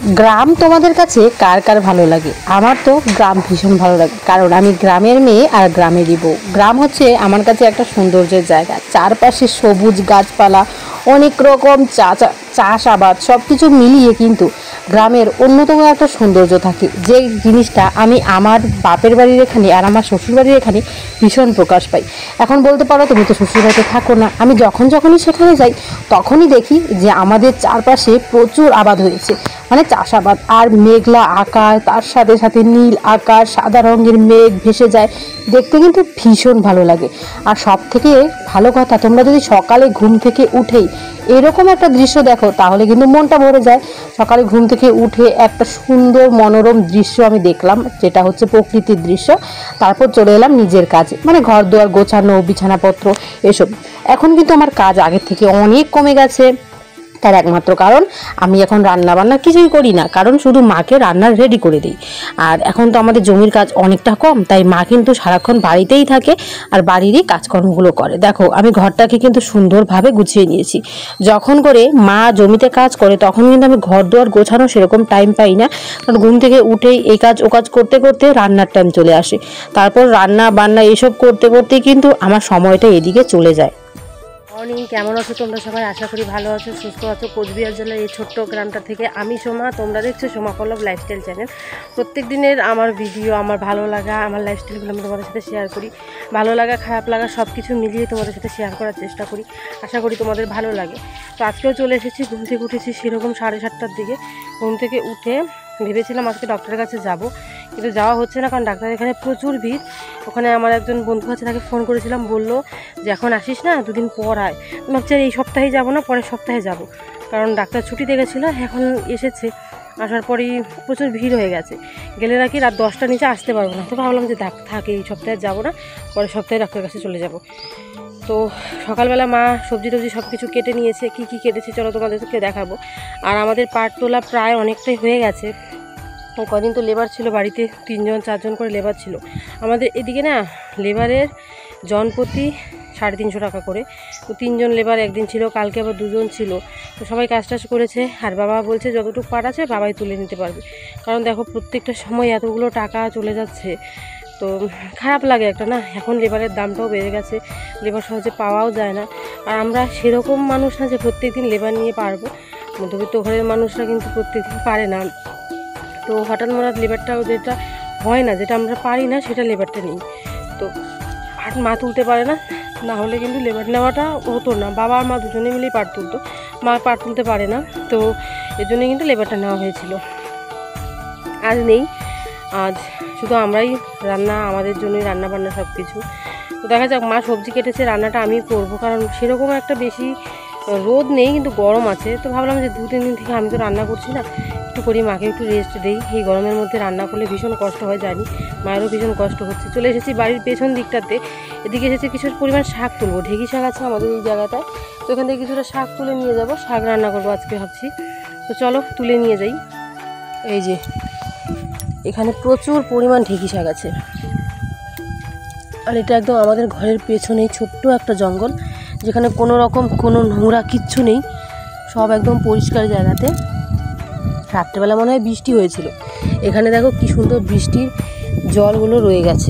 গ্রাম তোমাদের কাছে কার কার ভালো লাগে? আমার তো গ্রাম ভীষণ ভালো লাগে, কারণ আমি গ্রামের মেয়ে আর গ্রামেরই বউ। গ্রাম হচ্ছে আমার কাছে একটা সৌন্দর্যের জায়গা, চারপাশে সবুজ গাছপালা, অনেক রকম চাষাবাদ সব কিছু মিলিয়ে কিন্তু গ্রামের অন্যতম একটা সৌন্দর্য থাকে, যে জিনিসটা আমি আমার বাপের বাড়ির এখানে আর আমার শ্বশুর বাড়ির এখানে ভীষণ প্রকাশ পাই। এখন বলতে পারো তুমি তো শ্বশুর বাড়িতে থাকো না, আমি যখনই সেখানে যাই তখনই দেখি যে আমাদের চারপাশে প্রচুর আবাদ হয়েছে, মানে চাষাবাদ। আর মেঘলা আকাশ, তার সাথে সাথে নীল আকাশ, সাদা রঙের মেঘ ভেসে যায়, দেখতে কিন্তু ভীষণ ভালো লাগে। আর সব থেকে ভালো কথা, তোমরা যদি সকালে ঘুম থেকে উঠেই এরকম একটা দৃশ্য দেখো তাহলে কিন্তু মনটা ভরে যায়। সকালে ঘুম থেকে উঠে একটা সুন্দর মনোরম দৃশ্য আমি দেখলাম, যেটা হচ্ছে প্রকৃতির দৃশ্য। তারপর চলে এলাম নিজের কাজে, মানে ঘর দুয়ার গোছানো, বিছানাপত্র এসব। এখন কিন্তু আমার কাজ আগের থেকে অনেক কমে গেছে। তার একমাত্র কারণ আমি এখন রান্না বান্না কিছুই করি না, কারণ শুধু মাকে রান্নার রেডি করে দিই। আর এখন তো আমাদের জমির কাজ অনেকটা কম, তাই মা কিন্তু সারাক্ষণ বাড়িতেই থাকে আর বাড়িরই কাজকর্মগুলো করে। দেখো আমি ঘরটাকে কিন্তু সুন্দরভাবে গুছিয়ে নিয়েছি। যখন করে মা জমিতে কাজ করে তখন কিন্তু আমি ঘর দুয়ার গোছানো সেরকম টাইম পাই না, কারণ ঘুম থেকে উঠেই এই কাজ ও কাজ করতে করতে রান্নার টাইম চলে আসে। তারপর রান্না বান্না এসব করতে করতেই কিন্তু আমার সময়টা এদিকে চলে যায়। মর্নিং, কেমন আছো তোমরা সবাই? আশা করি ভালো আছো, সুস্থ আছো। কোচবিহার জেলার এই ছোট্ট গ্রামটা থেকে আমি সোমা, তোমরা দেখছো সোমা পল্লব লাইফস্টাইল চ্যানেল। প্রত্যেক দিনের আমার ভিডিও, আমার ভালো লাগা, আমার লাইফস্টাইলগুলো আমি তোমাদের সাথে শেয়ার করি। ভালো লাগা খারাপ লাগা সব কিছু মিলিয়ে তোমাদের সাথে শেয়ার করার চেষ্টা করি। আশা করি তোমাদের ভালো লাগে। তো আজকেও চলে এসেছি, ঘুম থেকে উঠেছি সেরকম 7:30টার দিকে। ঘুম থেকে উঠে ভেবেছিলাম আজকে ডক্টরের কাছে যাব, কিন্তু যাওয়া হচ্ছে না, কারণ ডাক্তারের এখানে প্রচুর ভিড়। ওখানে আমার একজন বন্ধু আছে, তাকে ফোন করেছিলাম, বললো যে এখন আসিস না, দুদিন পর আয়। ভাবছি এই সপ্তাহে যাব না, পরের সপ্তাহে যাব, কারণ ডাক্তার ছুটিতে গেছিলো, এখন এসেছে। আসার পরেই প্রচুর ভিড় হয়ে গেছে, গেলে নাকি রাত 10টার নিচে আসতে পারবো না। তো ভাবলাম যে থাকে এই সপ্তাহে যাব না, পরের সপ্তাহে ডাক্তারের কাছে চলে যাব। তো সকালবেলা মা সবজি টবজি সব কিছু কেটে নিয়েছে। কি কি কেটেছে চলো তোমাদেরকে দেখাবো। আর আমাদের পাট তোলা প্রায় অনেকটাই হয়ে গেছে। কদিন তো লেবার ছিল বাড়িতে, 3-4জন করে লেবার ছিল আমাদের এদিকে না। লেবারের জনপ্রতি 350 টাকা করে। তো 3জন লেবার একদিন ছিল, কালকে আবার 2জন ছিল। তো সবাই কাজ টাজ করেছে, আর বাবা বলছে যতটুকু পাট আছে বাবাই তুলে নিতে পারবে। কারণ দেখো প্রত্যেকটা সময় এতগুলো টাকা চলে যাচ্ছে, তো খারাপ লাগে একটা না। এখন লেবারের দামটাও বেড়ে গেছে, লেবার সহজে পাওয়াও যায় না। আর আমরা সেরকম মানুষ না যে প্রত্যেক দিন লেবার নিয়ে পারবো। মধ্যবিত্ত ঘরের মানুষরা কিন্তু প্রত্যেক দিন পারে না। তো হঠাৎ মরাত লেবারটা যেটা হয় না, যেটা আমরা পারি না সেটা লেবারটা নিই। তো পাট মা তুলতে পারে না, না হলে কিন্তু লেবার নেওয়াটা হতো না। বাবা আর মা দুজনে মিলেই পাট তুলতো, মা পাট তুলতে পারে না, তো এর জন্যই কিন্তু লেবারটা নেওয়া হয়েছিল। আজ নেই, আজ শুধু আমরাই রান্না, আমাদের জন্যই রান্না বান্না সব কিছু। তো দেখা যাক, মা সবজি কেটেছে, রান্নাটা আমি করবো, কারণ সেরকম একটা বেশি রোদ নেই, কিন্তু গরম আছে। তো ভাবলাম যে 2-3 দিন থেকে আমি তো রান্না করছি না, একটু করি, মাকে একটু রেস্ট দেই। এই গরমের মধ্যে রান্না করলে ভীষণ কষ্ট হয় জানি, মায়েরও ভীষণ কষ্ট হচ্ছে। চলে এসেছি বাড়ির পেছন দিকটাতে, এদিকে এসেছি কিছু পরিমাণ শাক তুলবো। ঢেঁকি শাক আছে আমাদের এই জায়গাটায়, তো এখান থেকে কিছুটা শাক তুলে নিয়ে যাব, শাক রান্না করবো আজকে ভাবছি। তো চলো তুলে নিয়ে যাই। এই যে এখানে প্রচুর পরিমাণ ঢেঁকি শাক আছে, আর এটা একদম আমাদের ঘরের পেছনেই ছোট্ট একটা জঙ্গল, যেখানে কোনো রকম কোনো নোংরা কিচ্ছু নেই, সব একদম পরিষ্কার জায়গাতে। রাত্রেবেলা মনে হয় বৃষ্টি হয়েছিল, এখানে দেখো কি সুন্দর বৃষ্টির জলগুলো রয়ে গেছে।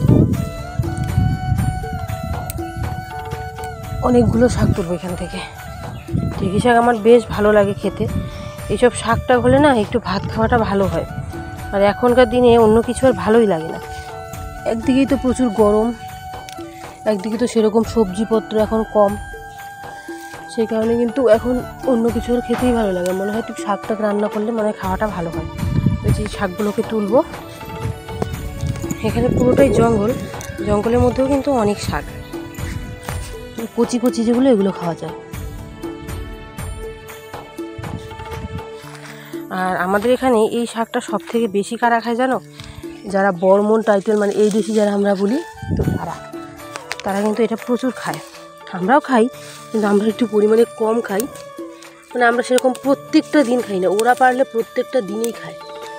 অনেকগুলো শাক তুলবো এখান থেকে। ঢেঁকি শাক আমার বেশ ভালো লাগে খেতে, এইসব শাকটা হলে না একটু ভাত খাওয়াটা ভালো হয়। আর এখনকার দিনে অন্য কিছু আর ভালোই লাগে না। একদিকেই তো প্রচুর গরম, একদিকে তো সেরকম সবজিপত্র এখন কম, সেই কারণে কিন্তু এখন অন্য কিছু আর খেতেই ভালো লাগে। মনে হয় একটু শাকটাক রান্না করলে মনে হয় খাওয়াটা ভালো হয়। ওই যে শাকগুলোকে তুলবো। এখানে পুরোটাই জঙ্গল, জঙ্গলের মধ্যেও কিন্তু অনেক শাক, কচি কচি যেগুলো, এগুলো খাওয়া যায়। আর আমাদের এখানে এই শাকটা সব থেকে বেশি কারা খায় জানো? যারা বর্মন টাইটেল, মানে এই দেশি যারা আমরা বলি, তো তারা কিন্তু এটা প্রচুর খায়। আমরাও খাই, কিন্তু আমরা একটু পরিমাণে কম খাই, মানে আমরা সেরকম প্রত্যেকটা দিন খাই না, ওরা পারলে প্রত্যেকটা দিনেই খায়।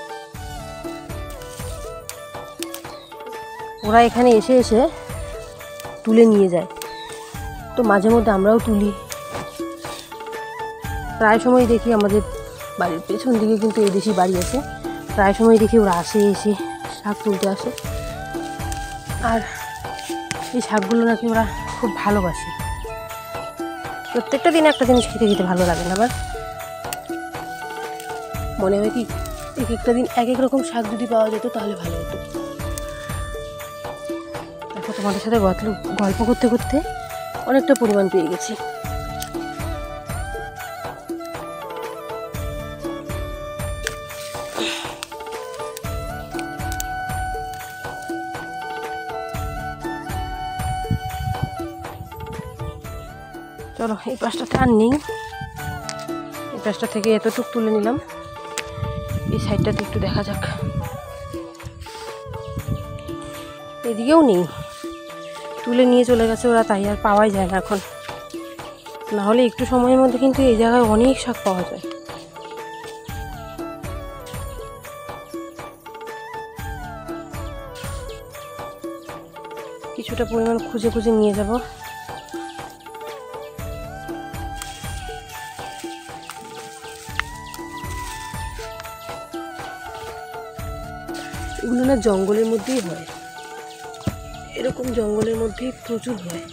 ওরা এখানে এসে এসে তুলে নিয়ে যায়, তো মাঝে মধ্যে আমরাও তুলি। প্রায় সময় দেখি আমাদের বাড়ির পেছন দিকে কিন্তু এদেশি বাড়ি আছে, প্রায় সময় দেখি ওরা আসে, এসে শাক তুলতে আসে। আর এই শাকগুলো নাকি ওরা খুব ভালোবাসে। প্রত্যেকটা দিন একটা জিনিস খেতে খেতে ভালো লাগে না, আবার মনে হয় কি এক একটা দিন এক এক রকম শাক যদি পাওয়া যেত তাহলে ভালো হতো। দেখো তোমাদের সাথে গল্প করতে করতে অনেকটা পরিমাণ পেয়ে গেছি। চলো এই পাশটাতে আর নেই, এই পাশটা থেকে এতটুকু তুলে নিলাম, এই সাইডটাতে একটু দেখা যাক। এদিকেও নেই, তুলে নিয়ে চলে গেছে ওরা, তাই আর পাওয়াই যায় না এখন। না হলে একটু সময়ের মধ্যে কিন্তু এই জায়গায় অনেক শাক পাওয়া যায়। কিছুটা পরিমাণ খুঁজে খুঁজে নিয়ে যাব। এগুলো না জঙ্গলের মধ্যেই হয়, এরকম জঙ্গলের মধ্যেই প্রচুর হয়।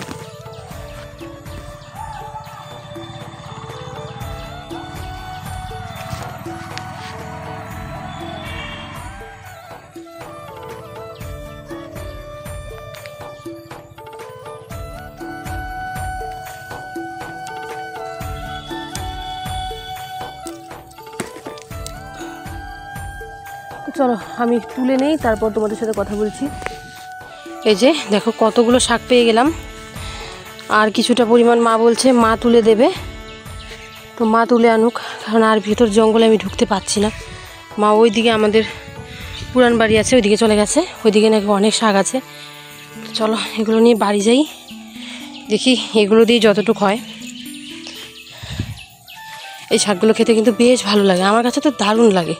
চলো আমি তুলে নেই, তারপর তোমাদের সাথে কথা বলছি। এই যে দেখো কতগুলো শাক পেয়ে গেলাম, আর কিছুটা পরিমাণ মা বলছে মা তুলে দেবে, তো মা তুলে আনুক, কারণ আর ভিতর জঙ্গলে আমি ঢুকতে পারছি না। মা ওইদিকে আমাদের পুরান বাড়ি আছে, ওইদিকে চলে গেছে, ওইদিকে নাকি অনেক শাক আছে। চলো এগুলো নিয়ে বাড়ি যাই, দেখি এগুলো দিয়ে যতটুকু হয়। এই শাকগুলো খেতে কিন্তু বেশ ভালো লাগে, আমার কাছে তো দারুণ লাগে।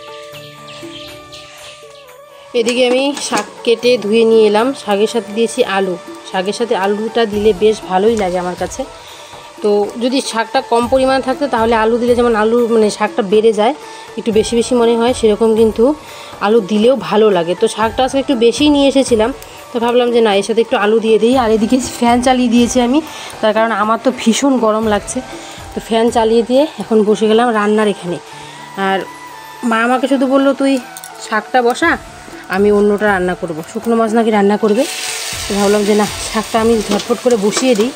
এদিকে আমি শাক কেটে ধুয়ে নিয়ে এলাম, শাকের সাথে দিয়েছি আলু, শাকের সাথে আলুটা দিলে বেশ ভালোই লাগে আমার কাছে। তো যদি শাকটা কম পরিমাণে থাকতো তাহলে আলু দিলে যেমন আলু মানে শাকটা বেড়ে যায়, একটু বেশি বেশি মনে হয়, সেরকম কিন্তু আলু দিলেও ভালো লাগে। তো শাকটা আজকে একটু বেশিই নিয়ে এসেছিলাম, তো ভাবলাম যে না এর সাথে একটু আলু দিয়ে দিই। আর এদিকে ফ্যান চালিয়ে দিয়েছি আমি, তার কারণ আমার তো ভীষণ গরম লাগছে। তো ফ্যান চালিয়ে দিয়ে এখন বসে গেলাম রান্নার এখানে। আর মা আমাকে শুধু বললো তুই শাকটা বসা, আমি অন্যটা রান্না করব, শুকনো মাছ নাকি রান্না করবে। তো ভাবলাম যে না শাকটা আমি ঝটফট করে বসিয়ে দিই।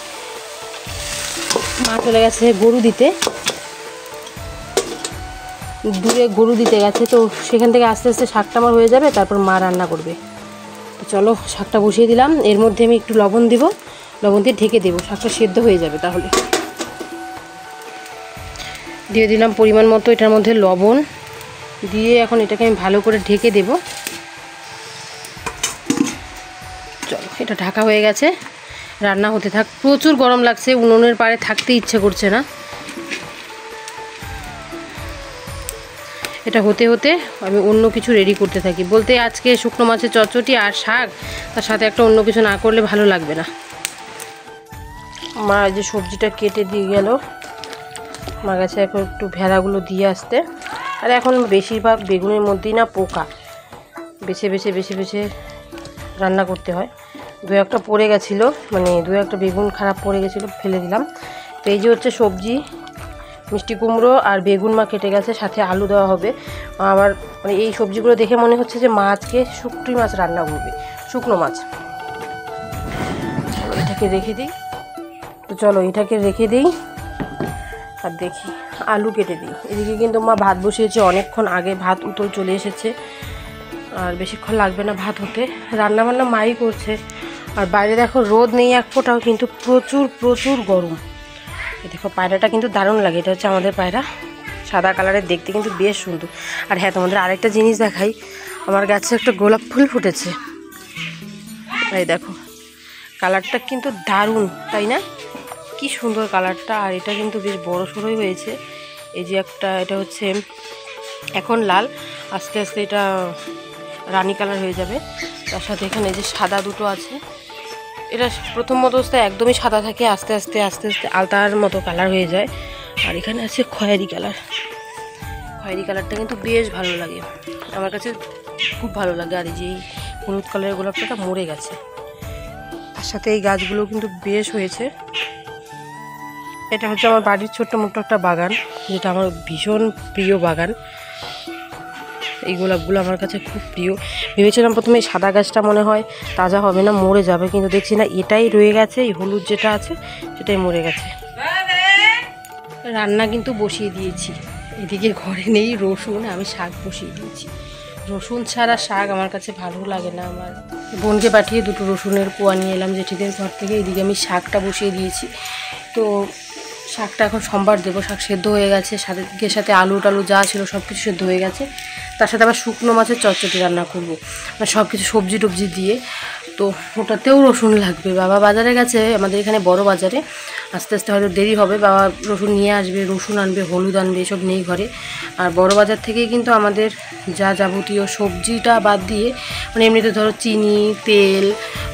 মা চলে গেছে গরু দিতে, দূরে গরু দিতে গেছে, তো সেখান থেকে আস্তে আস্তে শাকটা আমার হয়ে যাবে, তারপর মা রান্না করবে। তো চলো শাকটা বসিয়ে দিলাম, এর মধ্যে আমি একটু লবণ দিব, লবণ দিয়ে ঢেকে দেবো, শাকটা সেদ্ধ হয়ে যাবে। তাহলে দিয়ে দিলাম পরিমাণ মতো এটার মধ্যে লবণ দিয়ে, এখন এটাকে আমি ভালো করে ঢেকে দেব। চলো এটা ঢাকা হয়ে গেছে, রান্না হতে থাক। প্রচুর গরম লাগছে, উনুনের পাড়ে থাকতে ইচ্ছে করছে না। এটা হতে হতে আমি অন্য কিছু রেডি করতে থাকি, বলতে আজকে শুকনো মাছের চচ্চড়ি আর শাক, তার সাথে একটা অন্য কিছু না করলে ভালো লাগবে না। মা যে সবজিটা কেটে দিয়ে গেল, মা গেছে এখন একটু ভেড়াগুলো দিয়ে আসতে। আর এখন বেশিরভাগ বেগুনের মধ্যেই না পোকা, বেছে বেছে বেছে বেছে রান্না করতে হয়। দু একটা পড়ে গেছিলো, মানে দু একটা বেগুন খারাপ পড়ে গেছিলো, ফেলে দিলাম। তো এই যে হচ্ছে সবজি, মিষ্টি কুমড়ো আর বেগুন মা কেটে গেছে, সাথে আলু দেওয়া হবে। আমার মানে এই সবজিগুলো দেখে মনে হচ্ছে যে মা আজকে শুকনো মাছ রান্না করবে, শুকনো মাছ। এটাকে রেখে দিই, তো চলো এটাকে রেখে দিই আর দেখি আলু কেটে দিই। এদিকে কিন্তু মা ভাত বসিয়েছে অনেকক্ষণ আগে, ভাত উতল চলে এসেছে, আর বেশিক্ষণ লাগবে না ভাত হতে। রান্নাবান্না মাই করছে, আর বাইরে দেখো রোদ নেই এক ফোঁটাও, কিন্তু প্রচুর প্রচুর গরম। দেখো পায়রাটা কিন্তু দারুণ লাগে, এটা হচ্ছে আমাদের পায়রা, সাদা কালারের, দেখতে কিন্তু বেশ সুন্দর। আর হ্যাঁ তোমাদের আরেকটা জিনিস দেখাই, আমার গাছে একটা গোলাপ ফুল ফুটেছে, এই দেখো কালারটা কিন্তু দারুণ, তাই না? কি সুন্দর কালারটা, আর এটা কিন্তু বেশ বড় সড়োই হয়েছে। এই যে একটা, এটা হচ্ছে এখন লাল, আস্তে আস্তে এটা রানী কালার হয়ে যাবে। তার সাথে এখানে যে সাদা দুটো আছে, এটা প্রথম অবস্থায় একদমই সাদা থাকে, আস্তে আস্তে আস্তে আস্তে আলতার মতো কালার হয়ে যায়। আর এখানে আছে খয়েরি কালার, খয়েরি কালারটা কিন্তু বেশ ভালো লাগে, আমার কাছে খুব ভালো লাগে। আর এই যে হলুদ কালারের গোলাপটা মরে গেছে, তার সাথে এই গাছগুলো কিন্তু বেশ হয়েছে। এটা হচ্ছে আমার বাড়ির ছোট্ট মোট্ট একটা বাগান, যেটা আমার ভীষণ প্রিয় বাগান। এই গোলাপগুলো আমার কাছে খুব প্রিয়। ভেবেছিলাম প্রথমে সাদা গাছটা মনে হয় তাজা হবে না, মরে যাবে, কিন্তু দেখছি না, এটাই রয়ে গেছে। এই হলুদ যেটা আছে সেটাই মরে গেছে। রান্না কিন্তু বসিয়ে দিয়েছি, এদিকে ঘরে নেই রসুন, আমি শাক বসিয়ে দিয়েছি। রসুন ছাড়া শাক আমার কাছে ভালো লাগে না। আমার বোনকে পাঠিয়ে 2টো রসুনের কোয়া নিয়ে এলাম জেঠিদের ঘর থেকে। এদিকে আমি শাকটা বসিয়ে দিয়েছি। তো শাকটা এখন সোমবার দেবো। শাক সেদ্ধ হয়ে গেছে, সাথে আলু টালু যা ছিল সব কিছু সেদ্ধ হয়ে গেছে। তার সাথে আবার শুকনো মাছের চচ্চড়ি রান্না করবো, মানে সব কিছু সবজি টবজি দিয়ে। তো ওটাতেও রসুন লাগবে। বাবা বাজারে গেছে, আমাদের এখানে বড় বাজারে, আস্তে আস্তে হয়তো দেরি হবে। বাবা রসুন নিয়ে আসবে, রসুন আনবে, হলুদ আনবে, এসব নেই ঘরে। আর বড় বাজার থেকেই কিন্তু আমাদের যা যাবতীয় সবজিটা বাদ দিয়ে, মানে এমনিতে ধরো চিনি, তেল,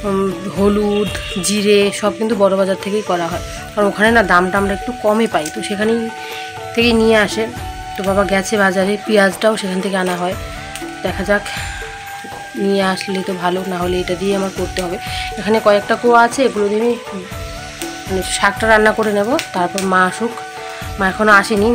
হলুদ, জিরে সব কিন্তু বড় বাজার থেকেই করা হয়, কারণ ওখানে না দামটা আমরা একটু কমে পাই, তো সেখানেই থেকেই নিয়ে আসে। তো বাবা গেছে বাজারে, পেঁয়াজটাও সেখান থেকে আনা হয়। দেখা যাক, নিয়ে আসলে তো ভালো, না হলে এটা দিয়ে আমার করতে হবে। এখানে কয়েকটা কোয়া আছে, এগুলো দিয়ে আমি মানে শাকটা রান্না করে নেব। তারপর মা আসুক, মা এখনও আসেনি,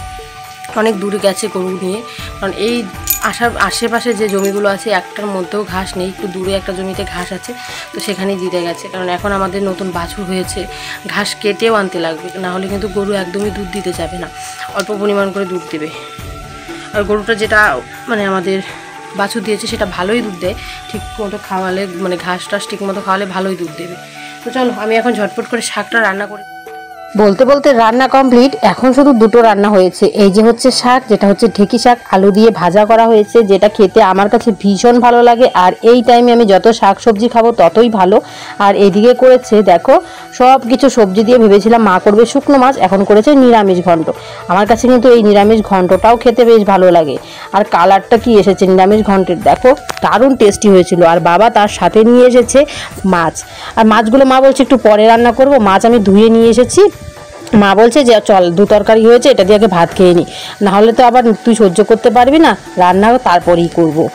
অনেক দূরে গেছে গরু নিয়ে। কারণ এই আশেপাশে যে জমিগুলো আছে একটার মধ্যেও ঘাস নেই, একটু দূরে একটা জমিতে ঘাস আছে, তো সেখানেই দিতে গেছে। কারণ এখন আমাদের নতুন বাছুর হয়েছে, ঘাস কেটেও আনতে লাগবে, না হলে কিন্তু গরু একদমই দুধ দিতে যাবে না, অল্প পরিমাণ করে দুধ দেবে। আর গরুটা যেটা মানে আমাদের বাছুর দিয়েছে সেটা ভালোই দুধ দেয়, ঠিক মতো খাওয়ালে, মানে ঘাস টাস ঠিক মতো খাওয়ালে ভালোই দুধ দেবে। তো চলো আমি এখন ঝটপট করে শাকটা রান্না করি। বলতে বলতে রান্না কমপ্লিট। এখন শুধু 2টো রান্না হয়েছে। এই যে হচ্ছে শাক, যেটা হচ্ছে ঢেঁকি শাক, আলু দিয়ে ভাজা করা হয়েছে, যেটা খেতে আমার কাছে ভীষণ ভালো লাগে। আর এই টাইমে আমি যত শাক সবজি খাবো ততই ভালো। আর এদিকে করেছে দেখো সব কিছু সবজি দিয়ে, ভেবেছিলাম মা করবে শুকনো মাছ, এখন করেছে নিরামিষ ঘন্ট। আমার কাছে কিন্তু এই নিরামিষ ঘন্টটাও খেতে বেশ ভালো লাগে। আর কালারটা কি এসেছে নিরামিষ ঘন্টের, দেখো দারুণ টেস্টি হয়েছিল। আর বাবা তার সাথে নিয়ে এসেছে মাছ, আর মাছগুলো মা বলছে একটু পরে রান্না করব। মাছ আমি ধুয়ে নিয়ে এসেছি, মা বলছে যে চল 2 তরকারি হয়েছে, এটা দিয়ে আগে ভাত খেয়ে নি, নাহলে তো আবার তুই সহ্য করতে পারবি না, রান্না তারপরেই করবো।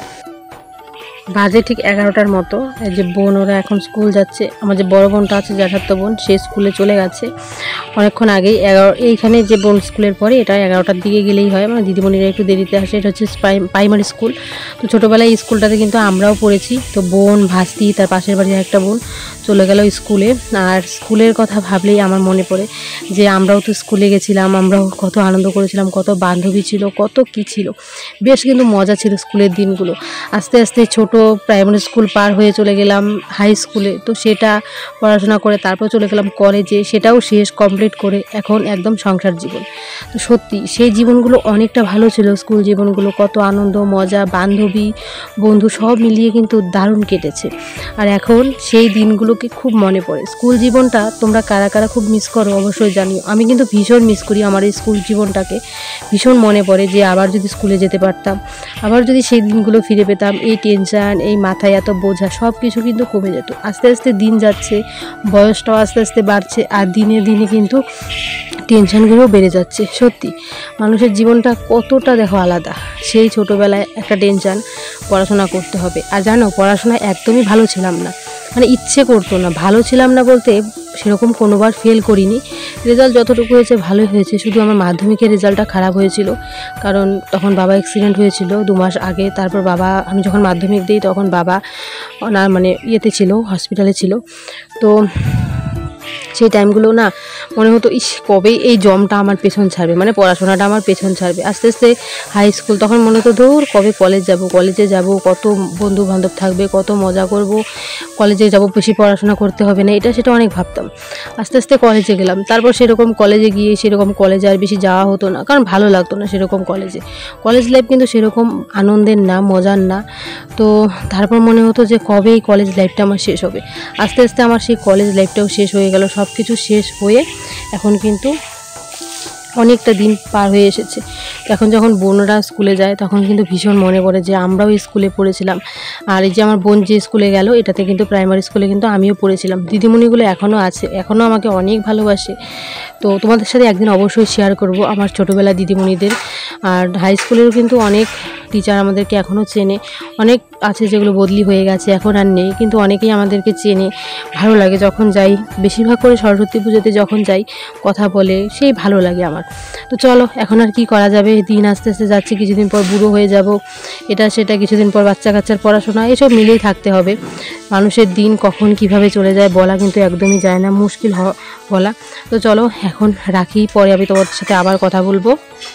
বাজে ঠিক 11টার মতো। এই যে বোন ওরা এখন স্কুল যাচ্ছে, আমার যে বড় বোনটা আছে জ্যাঠাতো বোন, সে স্কুলে চলে গেছে অনেকক্ষণ আগেই। এইখানে যে বোন স্কুলের পরে, এটা 11টার দিকে গেলেই হয়, মানে দিদিমণিরা একটু দেরিতে আসে। এটা হচ্ছে প্রাইমারি স্কুল। তো ছোটোবেলায় স্কুলটাতে কিন্তু আমরাও পড়েছি। তো বোন ভাস্তি, তার পাশের বাড়ির একটা বোন চলে গেল স্কুলে। আর স্কুলের কথা ভাবলেই আমার মনে পড়ে যে আমরাও তো স্কুলে গেছিলাম, আমরাও কত আনন্দ করেছিলাম, কত বান্ধবী ছিল, কত কী ছিল, বেশ কিন্তু মজা ছিল স্কুলের দিনগুলো। আস্তে আস্তে ছোট প্রাইমারি স্কুল পার হয়ে চলে গেলাম হাই স্কুলে, তো সেটা পড়াশোনা করে তারপর চলে গেলাম কলেজে, সেটাও শেষ কমপ্লিট করে এখন একদম সংসার জীবন। তো সত্যি সেই জীবনগুলো অনেকটা ভালো ছিল, স্কুল জীবনগুলো কত আনন্দ মজা, বান্ধবী বন্ধু সব মিলিয়ে কিন্তু দারুণ কেটেছে। আর এখন সেই দিনগুলোকে খুব মনে পড়ে। স্কুল জীবনটা তোমরা কারা কারা খুব মিস করো অবশ্যই জানিও। আমি কিন্তু ভীষণ মিস করি আমার এই স্কুল জীবনটাকে, ভীষণ মনে পড়ে যে আবার যদি স্কুলে যেতে পারতাম, আবার যদি সেই দিনগুলো ফিরে পেতাম, এই টেনশান, এই মাথায় এত বোঝা সব কিছু কিন্তু কমে যেত। আস্তে আস্তে দিন যাচ্ছে, বয়সটাও আস্তে আস্তে বাড়ছে, আর দিনে দিনে কিন্তু টেনশানগুলোও বেড়ে যাচ্ছে। সত্যি মানুষের জীবনটা কতটা দেখো আলাদা। সেই ছোটোবেলায় একটা টেনশান, পড়াশোনা করতে হবে। আর জানো পড়াশোনায় একদমই ভালো ছিলাম না, মানে ইচ্ছে করতো না। ভালো ছিলাম না বলতে সেরকম কোনোবার ফেল করিনি, রেজাল্ট যতটুকু হয়েছে ভালোই হয়েছে। শুধু আমার মাধ্যমিকের রেজাল্টটা খারাপ হয়েছিল, কারণ তখন বাবা অ্যাক্সিডেন্ট হয়েছিল 2 মাস আগে। তারপর বাবা, আমি যখন মাধ্যমিক দিই তখন বাবা না মানে ইয়েতে ছিল, হসপিটালে ছিল। তো সেই টাইমগুলো না মনে হতো ইস কবেই এই জমটা আমার পেছন ছাড়বে, মানে পড়াশোনাটা আমার পেছন ছাড়বে। আস্তে আস্তে হাই স্কুল, তখন মনে হতো ধুর কবে কলেজে যাব, কত বন্ধু বান্ধব থাকবে, কত মজা করব, কলেজে যাব, বেশি পড়াশোনা করতে হবে না, এটা সেটা অনেক ভাবতাম। আস্তে আস্তে কলেজে গেলাম, তারপর সেরকম কলেজে গিয়ে সেরকম কলেজে আর বেশি যাওয়া হতো না, কারণ ভালো লাগতো না সেরকম কলেজে। কলেজ লাইফ কিন্তু সেরকম আনন্দের না, মজার না। তো তারপর মনে হতো যে কবে এই কলেজ লাইফটা আমার শেষ হবে। আস্তে আস্তে আমার সেই কলেজ লাইফটাও শেষ হয়ে গেল। সব কিছু শেষ হয়ে এখন কিন্তু অনেকটা দিন পার হয়ে এসেছে। এখন যখন বোনরা স্কুলে যায় তখন কিন্তু ভীষণ মনে পড়ে যে আমরাও স্কুলে পড়েছিলাম। আর এই যে আমার বোন যে স্কুলে গেল, এটাতে কিন্তু প্রাইমারি স্কুলে কিন্তু আমিও পড়েছিলাম। দিদিমণিগুলো এখনও আছে, এখনও আমাকে অনেক ভালোবাসে। তো তোমাদের সাথে একদিন অবশ্যই শেয়ার করব আমার ছোটোবেলা দিদিমণিদের। আর হাই স্কুলেরও কিন্তু অনেক টিচার আমাদেরকে এখনও চেনে, অনেক আছে যেগুলো বদলি হয়ে গেছে, এখন আর নেই, কিন্তু অনেকেই আমাদেরকে চেনে। ভালো লাগে যখন যাই, বেশিরভাগ করে সরস্বতী পুজোতে যখন যাই কথা বলে, সেই ভালো লাগে আমার। তো চলো, এখন আর কি করা যাবে, দিন আস্তে আস্তে যাচ্ছে, কিছুদিন পর বুড়ো হয়ে যাব, এটা সেটা, কিছুদিন পর বাচ্চা কাচ্চার পড়াশোনা, এসব মিলেই থাকতে হবে। মানুষের দিন কখন কিভাবে চলে যায় বলা কিন্তু একদমই যায় না, মুশকিল বলা। তো চলো এখন রাখি, পরে আমি তোমাদের সাথে আবার কথা বলবো।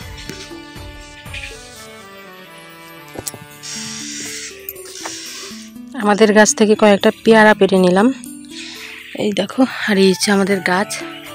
আমাদের গাছ থেকে কয়েকটা পেয়ারা পেড়ে নিলাম, এই দেখো। আর এই হচ্ছে আমাদের গাছ,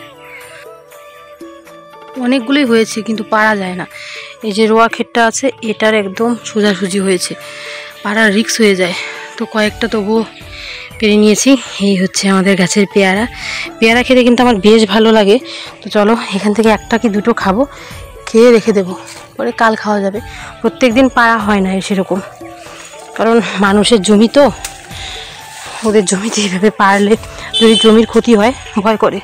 অনেকগুলোই হয়েছে কিন্তু পারা যায় না। এই যে রোয়া ক্ষেতটা আছে, এটার একদম সোজাসুজি হয়েছে, পাড়ার রিক্স হয়ে যায়। তো কয়েকটা তবুও পেরে নিয়েছি। এই হচ্ছে আমাদের গাছের পেয়ারা। পেয়ারা খেতে কিন্তু আমার বেশ ভালো লাগে। তো চলো, এখান থেকে একটা কি দুটো খাবো, খেয়ে রেখে দেবো, পরে কাল খাওয়া যাবে। প্রত্যেক দিন পারা হয় না সেরকম, কারণ মানুষের জমি তো, ওদের জমিতে এইভাবে পারলে যদি জমির ক্ষতি হয় ভয় করে।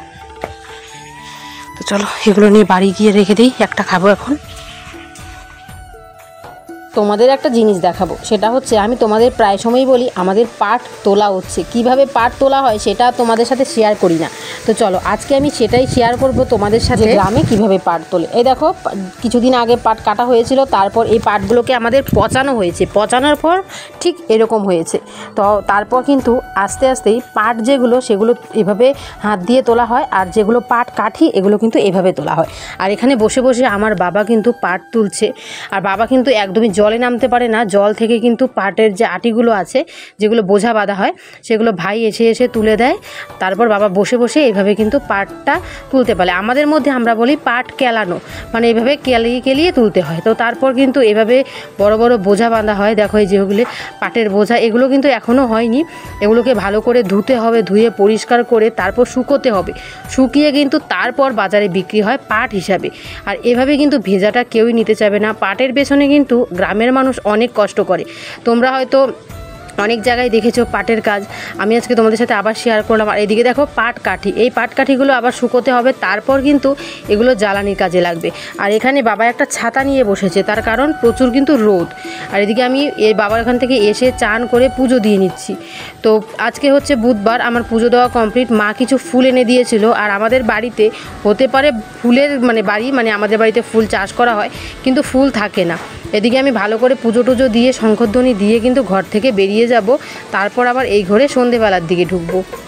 তো চলো এগুলো নিয়ে বাড়ি গিয়ে রেখে দিই, একটা খাবো এখন। তোমাদের একটা জিনিস দেখাবো, সেটা হচ্ছে আমি তোমাদের প্রায় সময়ই বলি আমাদের পাট তোলা হচ্ছে, কিভাবে পাট তোলা হয় সেটা তোমাদের সাথে শেয়ার করি না। তো চলো আজকে আমি সেটাই শেয়ার করব তোমাদের সাথে, গ্রামে কিভাবে পাট তোলে। এই দেখো, কিছুদিন আগে পাট কাটা হয়েছিল, তারপর এই পাটগুলোকে আমাদের পচানো হয়েছে, পচানোর পর ঠিক এরকম হয়েছে। তো তারপর কিন্তু আস্তে আস্তেই পাট যেগুলো সেগুলো এভাবে হাত দিয়ে তোলা হয়, আর যেগুলো পাট কাঠি এগুলো কিন্তু এভাবে তোলা হয়। আর এখানে বসে বসে আমার বাবা কিন্তু পাট তুলছে, আর বাবা কিন্তু একদমই জলে নামতে পারে না, জল থেকে কিন্তু পাটের যে আটিগুলো আছে যেগুলো বোঝা বাঁধা হয় সেগুলো ভাই এসে এসে তুলে দেয়। তারপর বাবা বসে বসে এইভাবে কিন্তু পাটটা তুলতে পারে। আমাদের মধ্যে আমরা বলি পাট কেলানো, মানে এইভাবে কেলিয়ে কেলিয়ে তুলতে হয়। তো তারপর কিন্তু এভাবে বড় বড় বোঝা বাঁধা হয়। দেখো এই যেগুলো পাটের বোঝা, এগুলো কিন্তু এখনও হয়নি, এগুলোকে ভালো করে ধুতে হবে, ধুয়ে পরিষ্কার করে তারপর শুকোতে হবে, শুকিয়ে কিন্তু তারপর বাজারে বিক্রি হয় পাট হিসাবে। আর এভাবে কিন্তু ভেজাটা কেউই নিতে চাবে না। পাটের পেছনে কিন্তু গ্রামের মানুষ অনেক কষ্ট করে, তোমরা হয়তো অনেক জায়গায় দেখেছো পাটের কাজ, আমি আজকে তোমাদের সাথে আবার শেয়ার করলাম। আর এদিকে দেখো পাট কাঠি, এই পাট কাঠিগুলো আবার শুকোতে হবে, তারপর কিন্তু এগুলো জ্বালানির কাজে লাগবে। আর এখানে বাবা একটা ছাতা নিয়ে বসেছে, তার কারণ প্রচুর কিন্তু রোদ। আর এদিকে আমি এই বাবার এখান থেকে এসে চান করে পুজো দিয়ে নিচ্ছি। তো আজকে হচ্ছে বুধবার, আমার পুজো দেওয়া কমপ্লিট। মা কিছু ফুল এনে দিয়েছিল, আর আমাদের বাড়িতে হতে পারে ফুলের বাড়ি, আমাদের বাড়িতে ফুল চাষ করা হয় কিন্তু ফুল থাকে না। এদিকে আমি ভালো করে পুজো টুজো দিয়ে শঙ্খধ্বনি দিয়ে কিন্তু ঘর থেকে বেরিয়ে যাব, তারপর আবার এই ঘরে সন্ধেবেলার দিকে ঢুকবো।